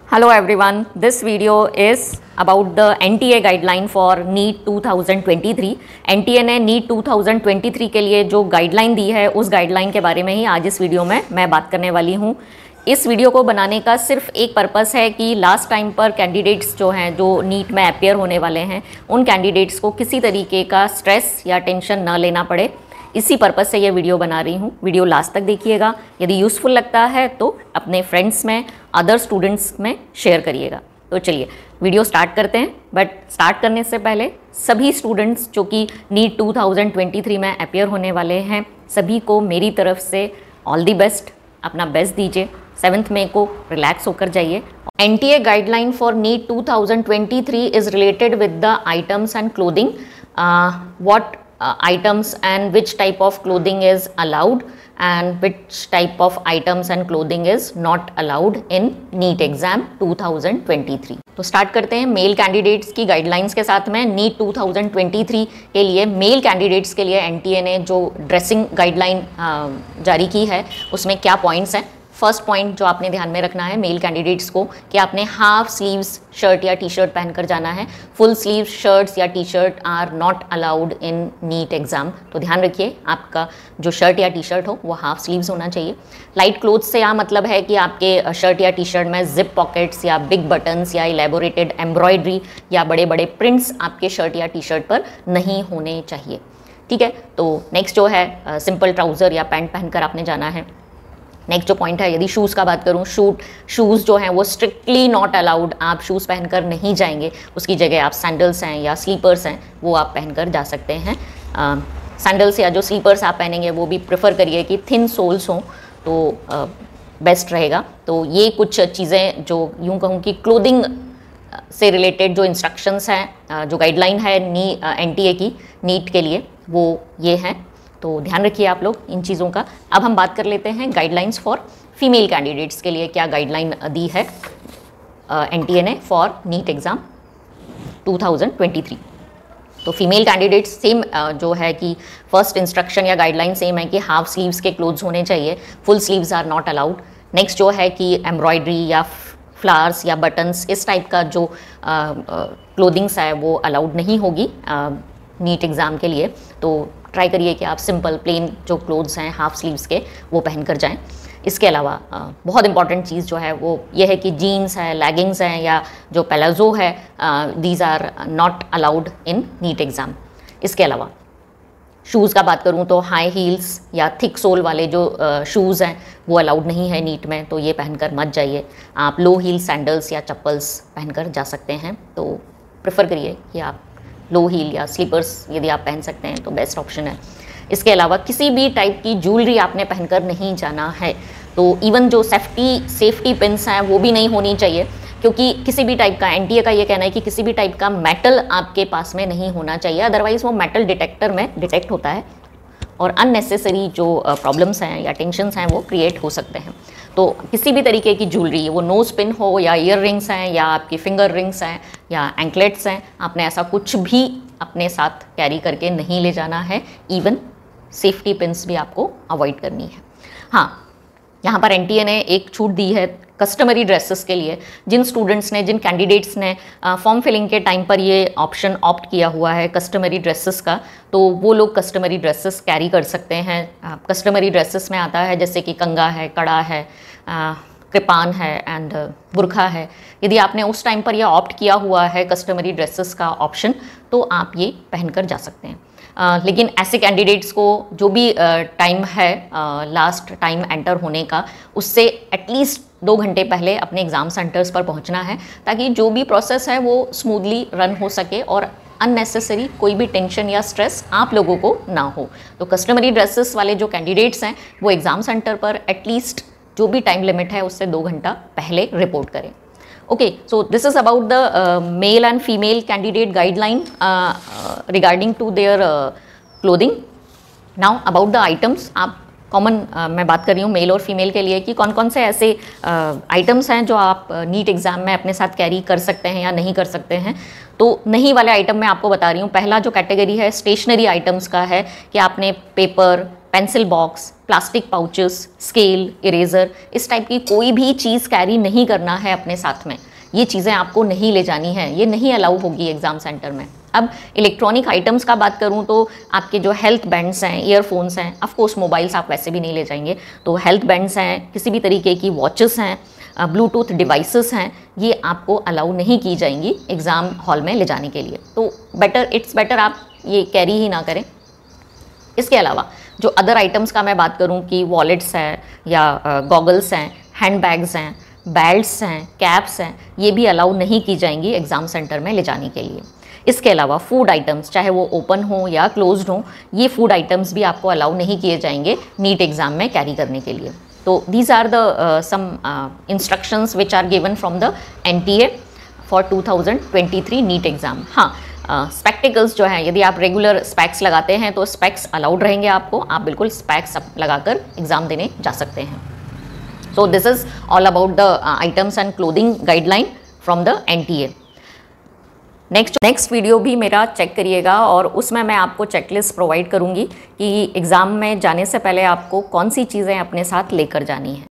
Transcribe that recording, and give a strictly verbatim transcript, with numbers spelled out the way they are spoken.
Hello everyone, this video is about the N T A guideline for NEET two thousand twenty three. N T A ने NEET two thousand twenty three के लिए जो guideline दी है उस guideline के बारे में ही आज इस वीडियो में मैं बात करने वाली हूँ। इस वीडियो को बनाने का सिर्फ एक पर्पस है कि लास्ट टाइम पर कैंडिडेट्स जो हैं जो नीट में अपेयर होने वाले हैं उन कैंडिडेट्स को किसी तरीके का स्ट्रेस या टेंशन ना लेना पड़े। इसी पर्पस से ये वीडियो बना रही हूँ। वीडियो लास्ट तक देखिएगा। यदि यूज़फुल लगता है तो अपने फ्रेंड्स में, अदर स्टूडेंट्स में शेयर करिएगा। तो चलिए वीडियो स्टार्ट करते हैं। बट स्टार्ट करने से पहले सभी स्टूडेंट्स जो कि NEET two thousand twenty three में अपेयर होने वाले हैं सभी को मेरी तरफ से ऑल दी बेस्ट। अपना बेस्ट दीजिए। सेवन्थ मई को रिलैक्स होकर जाइए। N T A guideline for NEET two thousand twenty three is related with the items and clothing. Uh, what Uh, items and which type of clothing is allowed and which type of items and clothing is not allowed in NEET exam two thousand twenty three. तो start करते हैं male candidates की guidelines के साथ में। NEET two thousand twenty three के लिए male candidates के लिए N T A ने जो ड्रेसिंग गाइडलाइन जारी की है उसमें क्या पॉइंट्स हैं। फर्स्ट पॉइंट जो आपने ध्यान में रखना है मेल कैंडिडेट्स को कि आपने हाफ स्लीव्स शर्ट या टी शर्ट पहनकर जाना है। फुल स्लीव शर्ट्स या T shirt are not allowed in NEET exam. तो ध्यान रखिए आपका जो शर्ट या टी शर्ट हो वो हाफ स्लीव्स होना चाहिए। लाइट क्लोथ्स से यह मतलब है कि आपके शर्ट या टी शर्ट में जिप पॉकेट्स या बिग बटन्स या इलेबोरेटेड एम्ब्रॉयडरी या बड़े बड़े प्रिंट्स आपके शर्ट या टी शर्ट पर नहीं होने चाहिए। ठीक है। तो नेक्स्ट जो है सिंपल ट्राउज़र या पैंट पहनकर आपने जाना है। नेक्स्ट जो पॉइंट है, यदि शूज़ का बात करूँ, शूट शूज़ जो हैं वो स्ट्रिक्टली नॉट अलाउड। आप शूज़ पहनकर नहीं जाएंगे, उसकी जगह आप सैंडल्स हैं या स्लीपर्स हैं वो आप पहनकर जा सकते हैं। सैंडल्स या जो स्लीपर्स आप पहनेंगे वो भी प्रेफर करिए कि थिन सोल्स हों तो बेस्ट रहेगा। तो ये कुछ चीज़ें जो यूँ कहूँ कि क्लोथिंग से रिलेटेड जो इंस्ट्रक्शंस हैं, जो गाइडलाइन है नी N T A की नीट के लिए वो ये हैं। तो ध्यान रखिए आप लोग इन चीज़ों का। अब हम बात कर लेते हैं गाइडलाइंस फॉर फीमेल कैंडिडेट्स के लिए क्या गाइडलाइन दी है N T A ने for NEET exam two thousand twenty three. तो फीमेल कैंडिडेट्स सेम जो है कि फर्स्ट इंस्ट्रक्शन या गाइडलाइन सेम है कि हाफ स्लीव्स के क्लोथ्स होने चाहिए। Full sleeves are not allowed. Next जो है कि एम्ब्रॉयडरी या फ्लावर्स या बटन्स इस टाइप का जो क्लोथिंग्स है वो अलाउड नहीं होगी नीट एग्ज़ाम के लिए। तो ट्राई करिए कि आप सिंपल प्लेन जो क्लोथ्स हैं हाफ स्लीव्स के वो पहन कर जाएँ। इसके अलावा बहुत इंपॉर्टेंट चीज़ जो है वो ये है कि जीन्स है, लेगिंग्स हैं या जो पैलाजो है, these are not allowed in NEET exam. इसके अलावा शूज़ का बात करूँ तो हाई हील्स या थिक सोल वाले जो शूज़ हैं वो अलाउड नहीं है नीट में, तो ये पहनकर मत जाइए। आप लो हील सैंडल्स या चप्पल्स पहनकर जा सकते हैं। तो प्रेफर करिए कि आप लो हील या स्लीपर्स यदि आप पहन सकते हैं तो बेस्ट ऑप्शन है। इसके अलावा किसी भी टाइप की ज्वेलरी आपने पहनकर नहीं जाना है। तो इवन जो सेफ्टी सेफ्टी पिन्स हैं वो भी नहीं होनी चाहिए, क्योंकि किसी भी टाइप का N T A का ये कहना है कि किसी भी टाइप का मेटल आपके पास में नहीं होना चाहिए, अदरवाइज़ वो मेटल डिटेक्टर में डिटेक्ट होता है और अननेसेसरी जो प्रॉब्लम्स हैं या टेंशन्स हैं वो क्रिएट हो सकते हैं। तो किसी भी तरीके की ज्वेलरी, वो नोज पिन हो या ईयर रिंग्स हैं या आपकी फिंगर रिंग्स हैं या एंकलेट्स हैं, आपने ऐसा कुछ भी अपने साथ कैरी करके नहीं ले जाना है। इवन सेफ्टी पिन्स भी आपको अवॉइड करनी है। हाँ, यहाँ पर N T A ने एक छूट दी है कस्टमरी ड्रेसेस के लिए। जिन स्टूडेंट्स ने, जिन कैंडिडेट्स ने फॉर्म फिलिंग के टाइम पर ये ऑप्शन ऑप्ट किया हुआ है कस्टमरी ड्रेसेस का, तो वो लोग कस्टमरी ड्रेसेस कैरी कर सकते हैं। कस्टमरी ड्रेसेस में आता है जैसे कि कंगा है, कड़ा है, कृपान है एंड बुरखा है। यदि आपने उस टाइम पर यह ऑप्ट किया हुआ है कस्टमरी ड्रेसेस का ऑप्शन तो आप ये पहनकर जा सकते हैं। Uh, लेकिन ऐसे कैंडिडेट्स को जो भी टाइम uh, है लास्ट टाइम एंटर होने का उससे एटलीस्ट दो घंटे पहले अपने एग्ज़ाम सेंटर्स पर पहुंचना है, ताकि जो भी प्रोसेस है वो स्मूथली रन हो सके और अननेसेसरी कोई भी टेंशन या स्ट्रेस आप लोगों को ना हो। तो कस्टमरी ड्रेसेस वाले जो कैंडिडेट्स हैं वो एग्ज़ाम सेंटर पर एटलीस्ट जो भी टाइम लिमिट है उससे दो घंटा पहले रिपोर्ट करें। Okay, so this is about the uh, male and female candidate guideline uh, uh, regarding to their uh, clothing. Now about the items, आप कॉमन uh, मैं बात कर रही हूँ मेल और फीमेल के लिए कि कौन कौन से ऐसे आइटम्स uh, हैं जो आप नीट uh, एग्ज़ाम में अपने साथ कैरी कर सकते हैं या नहीं कर सकते हैं। तो नहीं वाले आइटम मैं आपको बता रही हूँ। पहला जो कैटेगरी है स्टेशनरी आइटम्स का है कि आपने paper, pencil box, plastic pouches, scale, eraser, इस टाइप की कोई भी चीज़ कैरी नहीं करना है अपने साथ में। ये चीज़ें आपको नहीं ले जानी है, ये नहीं अलाउ होगी एग्ज़ाम सेंटर में। अब इलेक्ट्रॉनिक आइटम्स का बात करूं तो आपके जो हेल्थ बैंड्स हैं, ईयरफोन्स हैं, ऑफ कोर्स मोबाइल्स आप वैसे भी नहीं ले जाएंगे, तो हेल्थ बैंड्स हैं, किसी भी तरीके की वॉचेस हैं, ब्लूटूथ डिवाइसेस हैं, ये आपको अलाउ नहीं की जाएंगी एग्ज़ाम हॉल में ले जाने के लिए। तो बेटर इट्स बेटर आप ये कैरी ही ना करें। इसके अलावा जो अदर आइटम्स का मैं बात करूं कि वॉलेट्स हैं या गॉगल्स हैं, हैंड बैग्स हैं, बेल्ट्स हैं, कैप्स हैं, ये भी अलाउ नहीं की जाएंगी एग्ज़ाम सेंटर में ले जाने के लिए। इसके अलावा फूड आइटम्स, चाहे वो ओपन हो या क्लोज्ड हो, ये फूड आइटम्स भी आपको अलाउ नहीं किए जाएंगे नीट एग्ज़ाम में कैरी करने के लिए। तो these are the some instructions which are given from the N T A for two thousand twenty three NEET exam. हाँ, स्पेक्टिकल्स uh, जो हैं, यदि आप रेगुलर स्पेक्स लगाते हैं तो स्पेक्स अलाउड रहेंगे आपको, आप बिल्कुल स्पेक्स लगाकर एग्ज़ाम देने जा सकते हैं। So this is all about the uh, items and clothing guideline from the N T A. Next next video भी मेरा चेक करिएगा और उसमें मैं आपको चेकलिस्ट प्रोवाइड करूंगी कि एग्ज़ाम में जाने से पहले आपको कौन सी चीज़ें अपने साथ लेकर जानी है।